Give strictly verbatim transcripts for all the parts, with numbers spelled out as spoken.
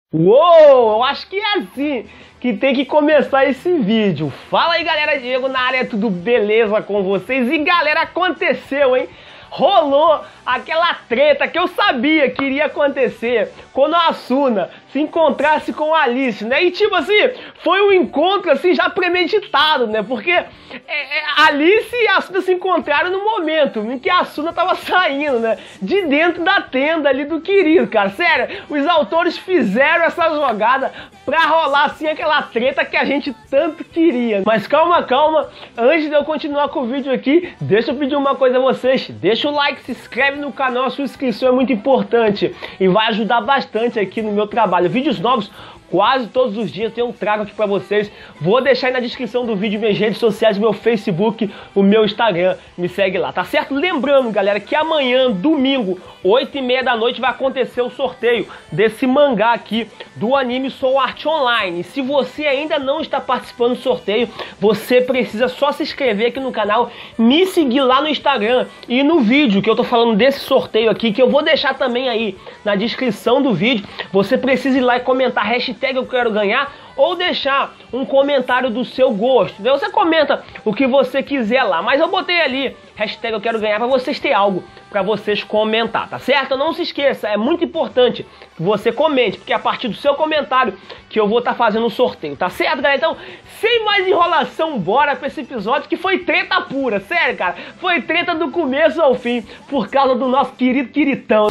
Uou, eu acho que é assim que tem que começar esse vídeo. Fala aí, galera, Diego na área, tudo beleza com vocês? E galera, aconteceu, hein? Rolou aquela treta que eu sabia que iria acontecer quando a Asuna se encontrasse com a Alice, né? E tipo assim, foi um encontro assim já premeditado, né? Porque é, é, a Alice e a Asuna se encontraram no momento em que a Asuna tava saindo, né? De dentro da tenda ali do Kirito, cara. Sério, os autores fizeram essa jogada pra rolar assim aquela treta que a gente tanto queria. Mas calma, calma, antes de eu continuar com o vídeo aqui, deixa eu pedir uma coisa a vocês. Deixa o like, se inscreve no canal, a sua inscrição é muito importante e vai ajudar bastante aqui no meu trabalho. Vídeos novos quase todos os dias eu trago aqui pra vocês. Vou deixar aí na descrição do vídeo minhas redes sociais, meu Facebook, o meu Instagram. Me segue lá, tá certo? Lembrando, galera, que amanhã, domingo, oito e meia da noite, vai acontecer o sorteio desse mangá aqui do anime Sword Art Online. E se você ainda não está participando do sorteio, você precisa só se inscrever aqui no canal, me seguir lá no Instagram e no vídeo que eu tô falando desse sorteio aqui, que eu vou deixar também aí na descrição do vídeo. Você precisa ir lá e comentar hashtag eu quero ganhar, ou deixar um comentário do seu gosto. Você comenta o que você quiser lá, mas eu botei ali hashtag eu quero ganhar para vocês terem algo para vocês comentar, tá certo? Não se esqueça, é muito importante que você comente, porque é a partir do seu comentário que eu vou estar tá fazendo o sorteio, tá certo, galera? Então, sem mais enrolação, bora para esse episódio que foi treta pura, sério, cara, foi treta do começo ao fim, por causa do nosso querido Kiritão.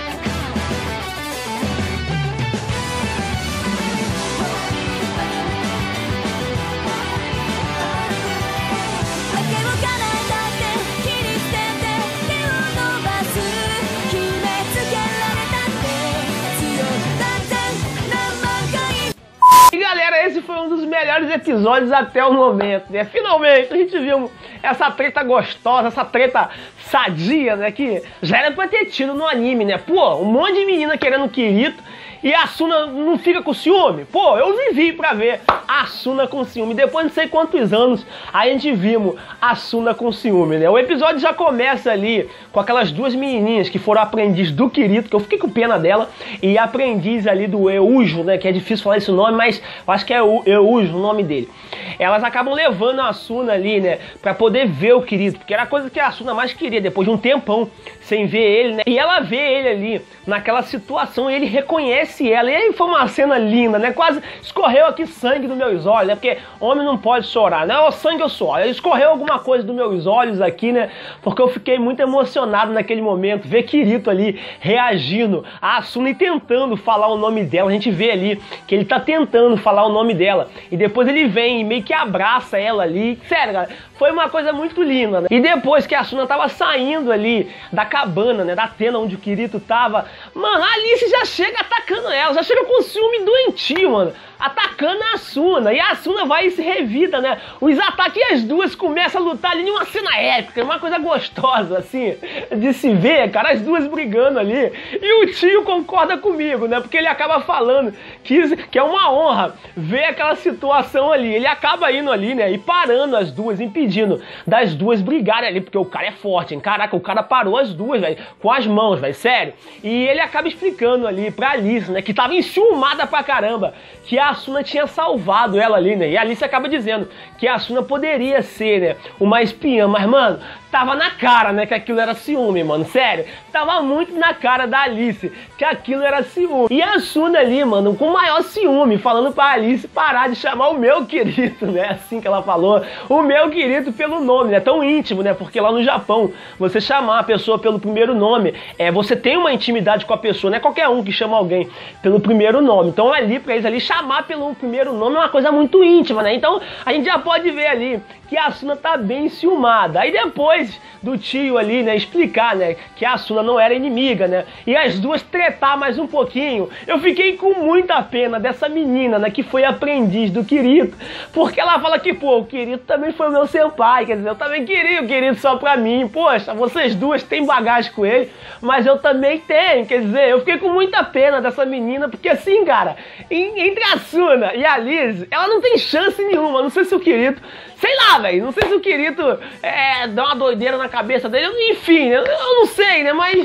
Galera, esse foi um dos melhores episódios até o momento, né? Finalmente a gente viu essa treta gostosa, essa treta sadia, né? Que já era pra ter tido no anime, né? Pô, um monte de menina querendo o Kirito e a Asuna não fica com ciúme. Pô, eu vivi pra ver a Asuna com ciúme. Depois de não sei quantos anos a gente vimos a Asuna com ciúme, né? O episódio já começa ali com aquelas duas menininhas que foram aprendiz do Kirito, que eu fiquei com pena dela, e aprendiz ali do Eujo, né? Que é difícil falar esse nome, mas eu acho que é Eujo o nome dele. Elas acabam levando a Asuna ali, né? Pra poder ver o Kirito, porque era a coisa que a Asuna mais queria, depois de um tempão sem ver ele, né? E ela vê ele ali naquela situação e ele reconhece ela, e aí foi uma cena linda, né? Quase escorreu aqui sangue dos meus olhos, né? Porque homem não pode chorar, né? O sangue eu suoro. Escorreu alguma coisa dos meus olhos aqui, né? Porque eu fiquei muito emocionado naquele momento, ver Kirito ali reagindo a Asuna e tentando falar o nome dela. A gente vê ali que ele tá tentando falar o nome dela e depois ele vem e meio que abraça ela ali. Sério, cara, foi uma coisa muito linda, né? E depois que a Asuna tava saindo ali da cabana, né? Da tenda onde o Kirito tava, mano, a Alice já chega atacando ela, já chega com ciúme doentio, mano, atacando a Asuna, e a Asuna vai e se revida, né, os ataques, e as duas começam a lutar ali numa cena épica, uma coisa gostosa, assim, de se ver, cara, as duas brigando ali, e o tio concorda comigo, né, porque ele acaba falando que, que é uma honra ver aquela situação ali, ele acaba indo ali, né, e parando as duas, impedindo das duas brigarem ali, porque o cara é forte, hein, caraca, o cara parou as duas, velho, com as mãos, velho, sério, e ele acaba explicando ali pra Alice, né, que tava enciumada pra caramba, que a Asuna tinha salvado ela ali, né? E a Alice acaba dizendo que a Asuna poderia ser, né, uma espiã, mas, mano, tava na cara, né, que aquilo era ciúme, mano, sério. Tava muito na cara da Alice que aquilo era ciúme. E a Asuna ali, mano, com o maior ciúme, falando pra Alice parar de chamar o meu querido, né, assim que ela falou, o meu querido pelo nome, né, tão íntimo, né, porque lá no Japão, você chamar a pessoa pelo primeiro nome, é, você tem uma intimidade com a pessoa, não é qualquer um que chama alguém pelo primeiro nome. Então ali, pra eles ali, chamar pelo primeiro nome é uma coisa muito íntima, né, então a gente já pode ver ali que a Asuna tá bem ciumada. Aí depois do tio ali, né, explicar, né, que a Asuna não era inimiga, né, e as duas tretar mais um pouquinho, eu fiquei com muita pena dessa menina, né, que foi aprendiz do Kirito, porque ela fala que, pô, o Kirito também foi o meu senpai, quer dizer, eu também queria o Kirito só pra mim, poxa, vocês duas têm bagagem com ele, mas eu também tenho, quer dizer, eu fiquei com muita pena dessa menina, porque assim, cara, em, entre a Asuna e a Liz, ela não tem chance nenhuma, não sei se o Kirito, sei lá, velho, não sei se o Kirito é, dá uma doideira na cabeça dele, enfim, eu, eu não sei, né, mas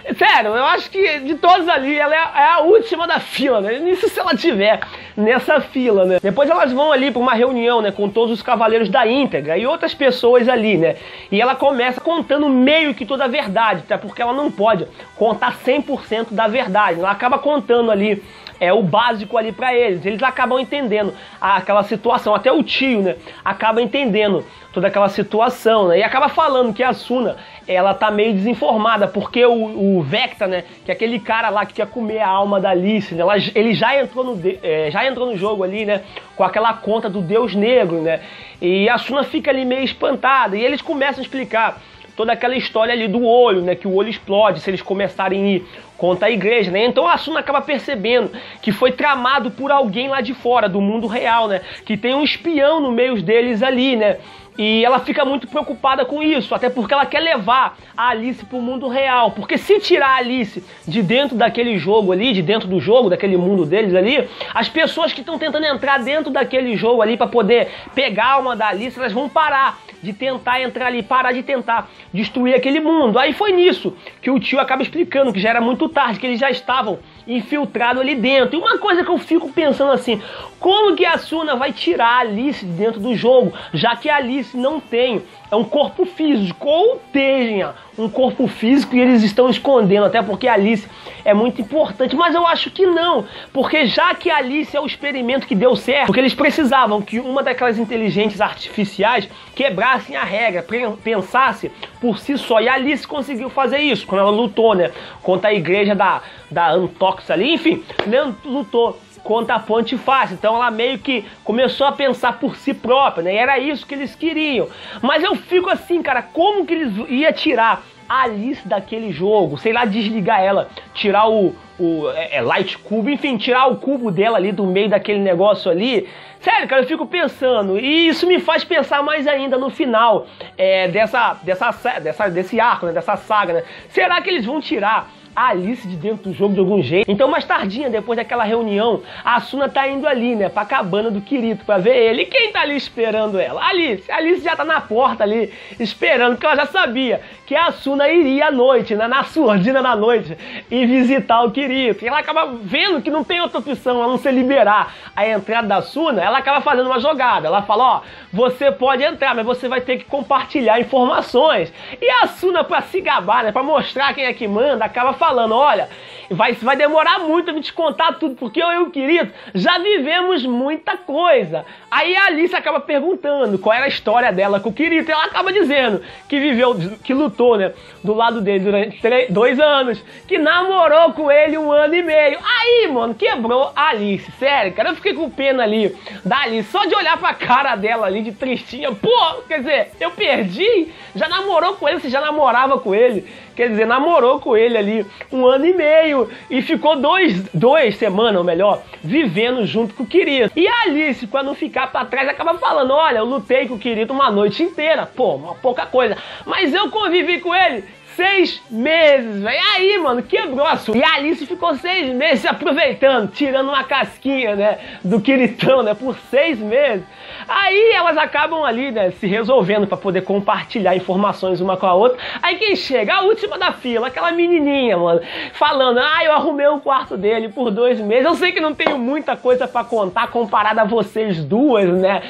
Sério, eu acho que de todos ali, ela é, é a última da fila, né? Isso se ela tiver nessa fila, né? Depois elas vão ali para uma reunião, né? Com todos os cavaleiros da íntegra e outras pessoas ali, né? E ela começa contando meio que toda a verdade, até porque ela não pode contar cem por cento da verdade. Ela acaba contando ali é o básico ali pra eles. Eles acabam entendendo aquela situação. Até o tio, né? Acaba entendendo toda aquela situação, né? E acaba falando que a Asuna, ela tá meio desinformada, porque o, o Vecta, né? Que é aquele cara lá que quer comer a alma da Alice, né? Ela, ele já entrou, no, é, já entrou no jogo ali, né? Com aquela conta do Deus Negro, né? E a Asuna fica ali meio espantada. E eles começam a explicar toda aquela história ali do olho, né? Que o olho explode se eles começarem a ir contra a igreja, né? Então a Asuna acaba percebendo que foi tramado por alguém lá de fora, do mundo real, né? Que tem um espião no meio deles ali, né? E ela fica muito preocupada com isso, até porque ela quer levar a Alice pro mundo real. Porque se tirar a Alice de dentro daquele jogo ali, de dentro do jogo, daquele mundo deles ali, as pessoas que estão tentando entrar dentro daquele jogo ali para poder pegar a alma da Alice, elas vão parar de tentar entrar ali, parar de tentar destruir aquele mundo. Aí foi nisso que o tio acaba explicando que já era muito tarde, que eles já estavam infiltrados ali dentro. E uma coisa que eu fico pensando assim, como que a Asuna vai tirar a Alice de dentro do jogo, já que a Alice não tem é um corpo físico, ou tenha um corpo físico e eles estão escondendo, até porque a Alice é muito importante, mas eu acho que não, porque já que a Alice é o experimento que deu certo, porque eles precisavam que uma daquelas inteligentes artificiais quebrassem a regra, pensasse por si só, e a Alice conseguiu fazer isso, quando ela lutou, né, contra a igreja da, da Antox ali, enfim, lutou contra a Pontifácia. Então ela meio que começou a pensar por si própria, né? E era isso que eles queriam. Mas eu fico assim, cara, como que eles iam tirar a Alice daquele jogo? Sei lá, desligar ela, tirar o, o é, Light Cube, enfim, tirar o cubo dela ali do meio daquele negócio ali. Sério, cara, eu fico pensando, e isso me faz pensar mais ainda no final é, dessa, dessa, dessa, desse arco, né? Dessa saga, né? Será que eles vão tirar a Alice de dentro do jogo de algum jeito? Então mais tardinha, depois daquela reunião, a Asuna tá indo ali, né, pra cabana do Kirito pra ver ele. E quem tá ali esperando ela? A Alice. A Alice já tá na porta ali, esperando, porque ela já sabia que a Asuna iria à noite, né, na surdina da noite, e visitar o Kirito. E ela acaba vendo que não tem outra opção a não ser liberar a entrada da Asuna. Ela acaba fazendo uma jogada. Ela fala, ó, você pode entrar, mas você vai ter que compartilhar informações. E a Asuna, pra se gabar, né, pra mostrar quem é que manda, acaba falando, olha, vai, vai demorar muito a me te contar tudo, porque eu e o Kirito já vivemos muita coisa. Aí a Alice acaba perguntando qual era a história dela com o Kirito, e ela acaba dizendo que viveu, que lutou, né, do lado dele durante três, dois anos, que namorou com ele um ano e meio. Aí, mano, quebrou a Alice, sério, cara, eu fiquei com pena ali da Alice, só de olhar pra cara dela ali, de tristinha. Pô, quer dizer, eu perdi, já namorou com ele, você já namorava com ele, quer dizer, namorou com ele ali um ano e meio e ficou dois, duas semanas, ou melhor, vivendo junto com o Kirito. E a Alice, pra não ficar pra trás, acaba falando, olha, eu lutei com o Kirito uma noite inteira, pô, uma pouca coisa, mas eu convivi com ele seis meses, velho. Aí, mano, quebrou a sua. E a Alice ficou seis meses se aproveitando, tirando uma casquinha, né, do Kiritão, né, por seis meses. Aí elas acabam ali, né, se resolvendo pra poder compartilhar informações uma com a outra. Aí quem chega? A última da fila, aquela menininha, mano, falando, ah, eu arrumei um quarto dele por dois meses. Eu sei que não tenho muita coisa pra contar comparada a vocês duas, né,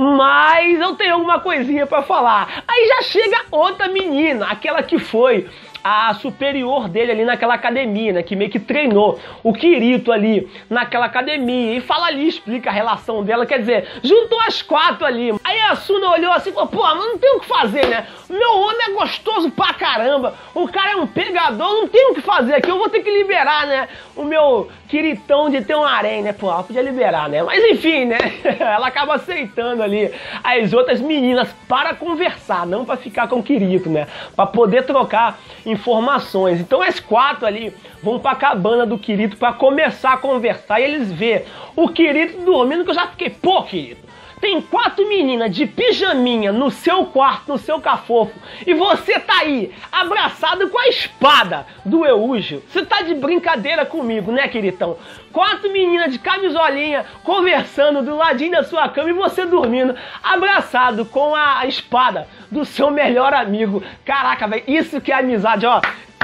mas eu tenho alguma coisinha pra falar. Aí já chega outra menina, aquela que foi a superior dele ali naquela academia, né, que meio que treinou o Kirito ali naquela academia, e fala ali, explica a relação dela, quer dizer, juntou as quatro ali. Aí a Asuna olhou assim e falou, pô, mas não tem o que fazer, né, meu homem é gostoso pra caramba, o cara é um pegador, não tem o que fazer aqui, eu vou ter que liberar, né, o meu Kiritão de ter um harém, né, pô, ela podia liberar, né, mas enfim, né, ela acaba aceitando ali as outras meninas para conversar, não pra ficar com o Kirito, né, pra poder trocar informações. Então as quatro ali vão pra cabana do Kirito pra começar a conversar, e eles vê o Kirito dormindo, que eu já fiquei, pô, Kirito, tem quatro meninas de pijaminha no seu quarto, no seu cafofo, e você tá aí, abraçado com a espada do Eugeo. Você tá de brincadeira comigo, né, Kiritão? Quatro meninas de camisolinha conversando do ladinho da sua cama e você dormindo, abraçado com a espada do seu melhor amigo. Caraca, velho, isso que é amizade, ó.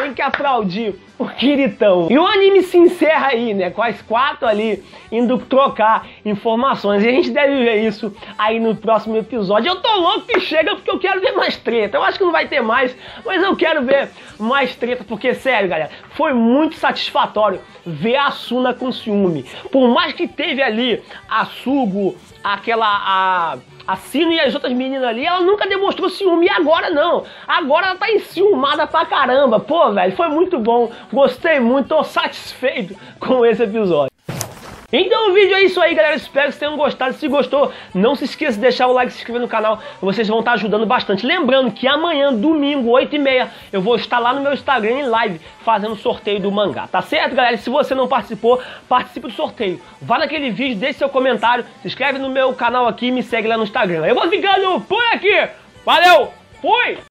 tem que aplaudir o Kiritão. E o anime se encerra aí, né, com as quatro ali indo trocar informações. E a gente deve ver isso aí no próximo episódio. Eu tô louco que chega porque eu quero ver mais treta. Eu acho que não vai ter mais, mas eu quero ver mais treta porque, sério, galera, foi muito satisfatório ver a Asuna com ciúme. Por mais que teve ali a Sugo, aquela... a... a Sino e as outras meninas ali, ela nunca demonstrou ciúme, e agora não. Agora ela tá enciumada pra caramba. Pô, velho, foi muito bom. Gostei muito, tô satisfeito com esse episódio. Então o vídeo é isso aí, galera. Espero que vocês tenham gostado. Se gostou, não se esqueça de deixar o like e se inscrever no canal. Vocês vão estar ajudando bastante. Lembrando que amanhã, domingo, oito e meia, eu vou estar lá no meu Instagram em live fazendo o sorteio do mangá. Tá certo, galera? Se você não participou, participe do sorteio. Vá naquele vídeo, deixe seu comentário, se inscreve no meu canal aqui e me segue lá no Instagram. Eu vou ficando por aqui. Valeu! Fui!